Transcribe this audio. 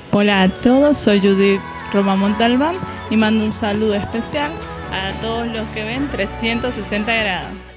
Hola a todos, soy Judith Roma Montalbán y mando un saludo especial a todos los que ven 360 grados.